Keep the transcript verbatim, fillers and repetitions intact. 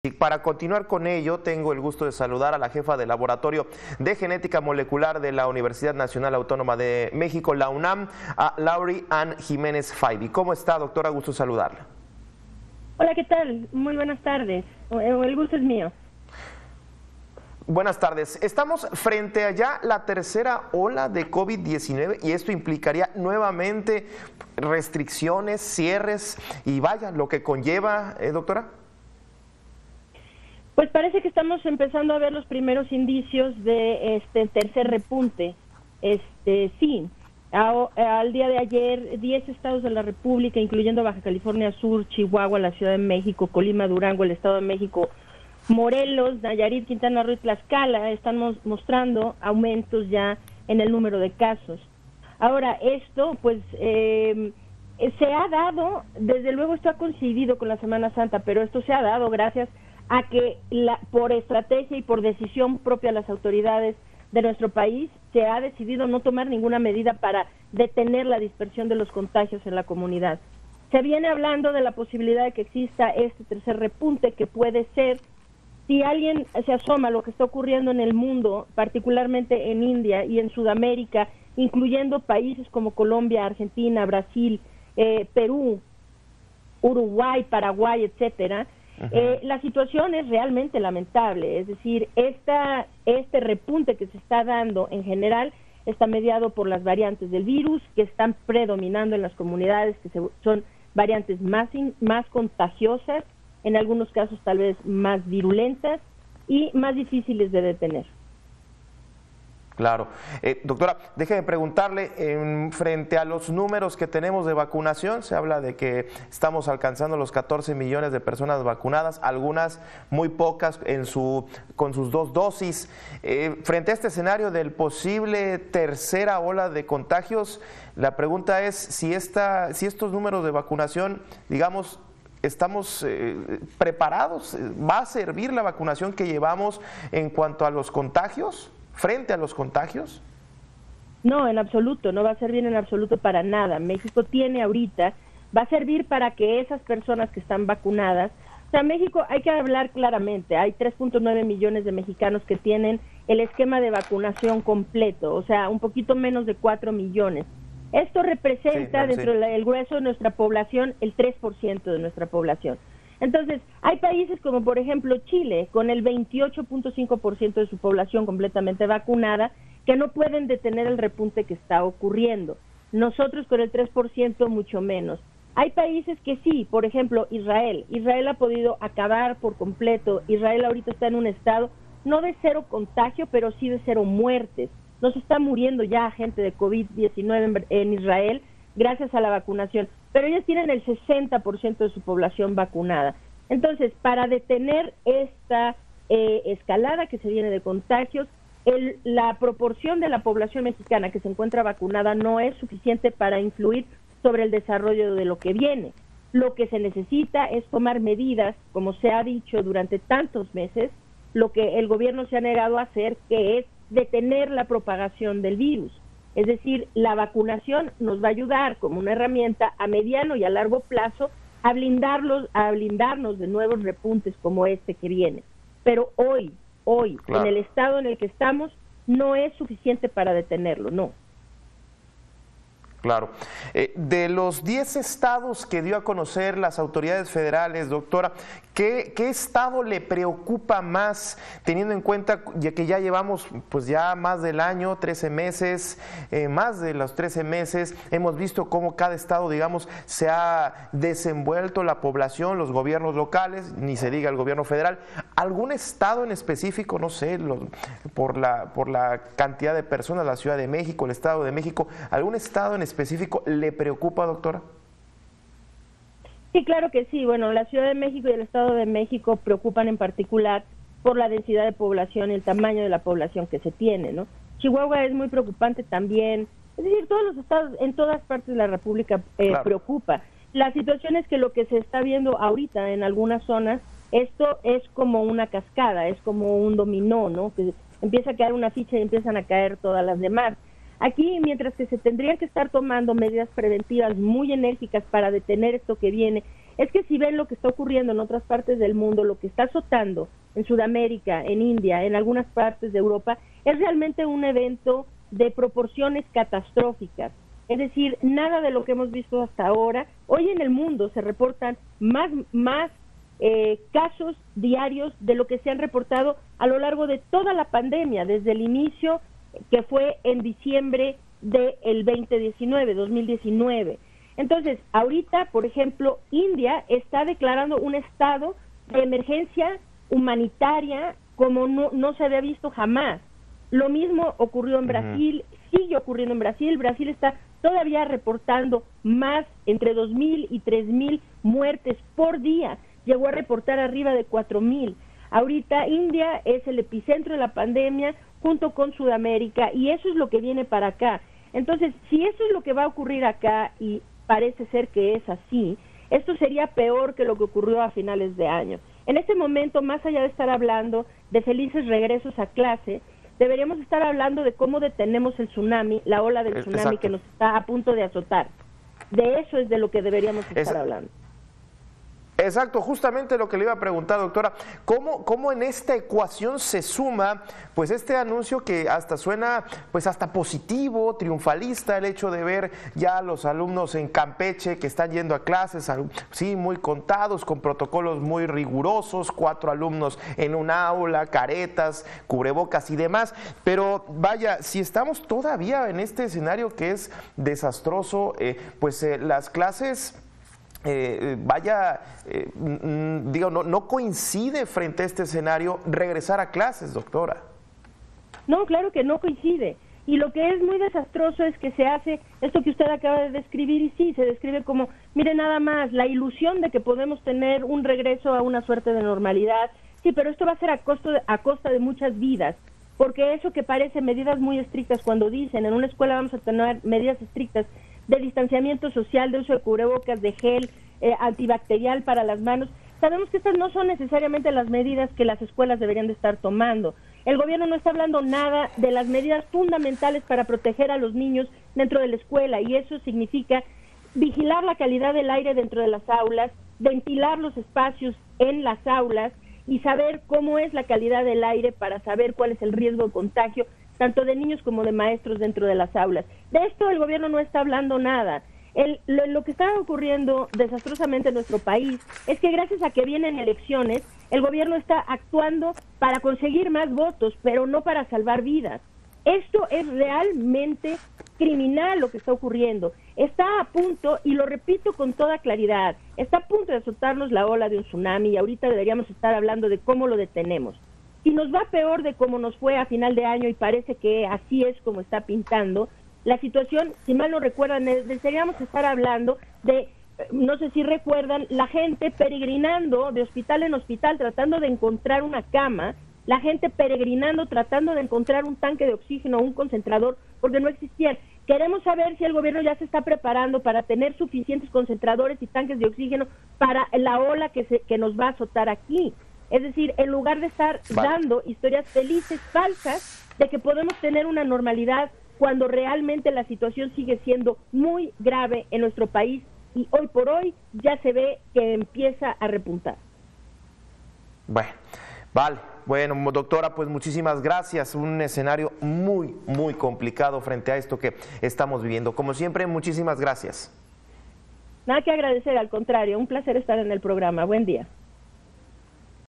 Y para continuar con ello, tengo el gusto de saludar a la jefa del Laboratorio de Genética Molecular de la Universidad Nacional Autónoma de México, la UNAM, a Laurie Ann Jiménez Faibi. ¿Cómo está, doctora? Gusto saludarla. Hola, ¿qué tal? Muy buenas tardes. El gusto es mío. Buenas tardes. Estamos frente a ya la tercera ola de COVID diecinueve y esto implicaría nuevamente restricciones, cierres y vaya, lo que conlleva, ¿eh, doctora? Pues parece que estamos empezando a ver los primeros indicios de este tercer repunte. Este sí, a, al día de ayer, diez estados de la República, incluyendo Baja California Sur, Chihuahua, la Ciudad de México, Colima, Durango, el Estado de México, Morelos, Nayarit, Quintana Roo y Tlaxcala, están mostrando aumentos ya en el número de casos. Ahora, esto pues eh, se ha dado, desde luego esto ha coincidido con la Semana Santa, pero esto se ha dado gracias a que la, por estrategia y por decisión propia de las autoridades de nuestro país se ha decidido no tomar ninguna medida para detener la dispersión de los contagios en la comunidad. Se viene hablando de la posibilidad de que exista este tercer repunte, que puede ser, si alguien se asoma a lo que está ocurriendo en el mundo, particularmente en India y en Sudamérica, incluyendo países como Colombia, Argentina, Brasil, eh, Perú, Uruguay, Paraguay, etcétera. Uh-huh. Eh, la situación es realmente lamentable, es decir, esta, este repunte que se está dando en general está mediado por las variantes del virus que están predominando en las comunidades, que se, son variantes más, in, más contagiosas, en algunos casos tal vez más virulentas y más difíciles de detener. Claro. Eh, doctora, déjeme preguntarle, en, frente a los números que tenemos de vacunación, se habla de que estamos alcanzando los catorce millones de personas vacunadas, algunas muy pocas en su, con sus dos dosis. Eh, frente a este escenario del posible tercera ola de contagios, la pregunta es si, esta, si estos números de vacunación, digamos, ¿estamos eh, preparados? ¿Va a servir la vacunación que llevamos en cuanto a los contagios? ¿Frente a los contagios? No, en absoluto, no va a servir en absoluto para nada. México tiene ahorita, va a servir para que esas personas que están vacunadas, o sea, México, hay que hablar claramente, hay tres punto nueve millones de mexicanos que tienen el esquema de vacunación completo, o sea, un poquito menos de cuatro millones. Esto representa, sí, dentro sí. del grueso de nuestra población, el tres por ciento de nuestra población. Entonces, hay países como por ejemplo Chile, con el veintiocho punto cinco por ciento de su población completamente vacunada, que no pueden detener el repunte que está ocurriendo. Nosotros con el tres por ciento mucho menos. Hay países que sí, por ejemplo Israel. Israel ha podido acabar por completo. Israel ahorita está en un estado no de cero contagio, pero sí de cero muertes. No se está muriendo ya gente de COVID diecinueve en, en Israel gracias a la vacunación, pero ellos tienen el sesenta por ciento de su población vacunada. Entonces, para detener esta eh, escalada que se viene de contagios, el, la proporción de la población mexicana que se encuentra vacunada no es suficiente para influir sobre el desarrollo de lo que viene. Lo que se necesita es tomar medidas, como se ha dicho durante tantos meses, lo que el gobierno se ha negado a hacer, que es detener la propagación del virus. Es decir, la vacunación nos va a ayudar como una herramienta a mediano y a largo plazo a blindarlos, a blindarnos de nuevos repuntes como este que viene. Pero hoy, hoy, claro, en el estado en el que estamos, no es suficiente para detenerlo, no. Claro. Eh, de los diez estados que dio a conocer las autoridades federales, doctora, ¿qué, qué estado le preocupa más, teniendo en cuenta ya que ya llevamos pues ya más del año, trece meses, eh, más de los trece meses, hemos visto cómo cada estado, digamos, se ha desenvuelto la población, los gobiernos locales, ni se diga el gobierno federal? ¿Algún estado en específico, no sé, lo, por, la, por la cantidad de personas, la Ciudad de México, el Estado de México, algún estado en específico específico le preocupa, doctora? Sí, claro que sí. Bueno, la Ciudad de México y el Estado de México preocupan en particular por la densidad de población y el tamaño de la población que se tiene, ¿no? Chihuahua es muy preocupante también. Es decir, todos los estados, en todas partes de la República eh, claro. preocupa. La situación es que lo que se está viendo ahorita en algunas zonas, esto es como una cascada, es como un dominó, ¿no? Que empieza a caer una ficha y empiezan a caer todas las demás. Aquí, mientras que se tendrían que estar tomando medidas preventivas muy enérgicas para detener esto que viene es que si ven lo que está ocurriendo en otras partes del mundo, lo que está azotando en Sudamérica, en India, en algunas partes de Europa, es realmente un evento de proporciones catastróficas. Es decir, nada de lo que hemos visto hasta ahora. Hoy en el mundo se reportan más, más eh, casos diarios de lo que se han reportado a lo largo de toda la pandemia, desde el inicio, que fue en diciembre del veinte diecinueve, dos mil diecinueve. Entonces, ahorita, por ejemplo, India está declarando un estado de emergencia humanitaria como no, no se había visto jamás. Lo mismo ocurrió en Brasil, uh-huh. sigue ocurriendo en Brasil. Brasil está todavía reportando más, entre dos mil y tres mil muertes por día. Llegó a reportar arriba de cuatro mil. Ahorita India es el epicentro de la pandemia junto con Sudamérica, y eso es lo que viene para acá. Entonces, si eso es lo que va a ocurrir acá, y parece ser que es así, esto sería peor que lo que ocurrió a finales de año. En este momento, más allá de estar hablando de felices regresos a clase, deberíamos estar hablando de cómo detenemos el tsunami, la ola del tsunami Exacto. que nos está a punto de azotar. De eso es de lo que deberíamos estar es... hablando. Exacto, justamente lo que le iba a preguntar, doctora, ¿cómo, cómo en esta ecuación se suma pues este anuncio que hasta suena pues hasta positivo, triunfalista, el hecho de ver ya a los alumnos en Campeche que están yendo a clases, sí, muy contados, con protocolos muy rigurosos, cuatro alumnos en un aula, caretas, cubrebocas y demás, pero vaya, si estamos todavía en este escenario que es desastroso, eh, pues eh, las clases... Eh, vaya, eh, mm, digo, no, no coincide frente a este escenario regresar a clases, doctora. No, claro que no coincide. Y lo que es muy desastroso es que se hace esto que usted acaba de describir, y sí, se describe como, mire nada más, la ilusión de que podemos tener un regreso a una suerte de normalidad. Sí, pero esto va a ser a, costo de, a costa de muchas vidas, porque eso que parece medidas muy estrictas, cuando dicen en una escuela vamos a tener medidas estrictas de distanciamiento social, de uso de cubrebocas, de gel eh, antibacterial para las manos, sabemos que estas no son necesariamente las medidas que las escuelas deberían de estar tomando. El gobierno no está hablando nada de las medidas fundamentales para proteger a los niños dentro de la escuela, y eso significa vigilar la calidad del aire dentro de las aulas, ventilar los espacios en las aulas y saber cómo es la calidad del aire para saber cuál es el riesgo de contagio, tanto de niños como de maestros dentro de las aulas. De esto el gobierno no está hablando nada. El, lo, lo que está ocurriendo desastrosamente en nuestro país es que gracias a que vienen elecciones, el gobierno está actuando para conseguir más votos, pero no para salvar vidas. Esto es realmente criminal lo que está ocurriendo. Está a punto, y lo repito con toda claridad, está a punto de azotarnos la ola de un tsunami, y ahorita deberíamos estar hablando de cómo lo detenemos. Si nos va peor de cómo nos fue a final de año, y parece que así es como está pintando, la situación, si mal no recuerdan, deberíamos estar hablando de, no sé si recuerdan, la gente peregrinando de hospital en hospital tratando de encontrar una cama, la gente peregrinando tratando de encontrar un tanque de oxígeno, un concentrador, porque no existían. Queremos saber si el gobierno ya se está preparando para tener suficientes concentradores y tanques de oxígeno para la ola que, se, que nos va a azotar aquí. Es decir, en lugar de estar vale. dando historias felices, falsas, de que podemos tener una normalidad cuando realmente la situación sigue siendo muy grave en nuestro país, y hoy por hoy ya se ve que empieza a repuntar. Bueno, vale. Bueno, doctora, pues muchísimas gracias. Un escenario muy, muy complicado frente a esto que estamos viviendo. Como siempre, muchísimas gracias. Nada que agradecer, al contrario, un placer estar en el programa. Buen día.